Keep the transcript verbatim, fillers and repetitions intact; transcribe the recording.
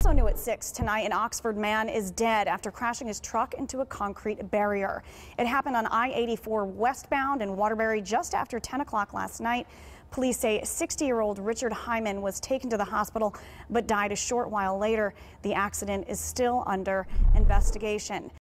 Also new at six tonight, an Oxford man is dead after crashing his truck into a concrete barrier. It happened on I eighty-four westbound in Waterbury just after ten o'clock last night. Police say sixty-year-old Richard Hyman was taken to the hospital but died a short while later. The accident is still under investigation.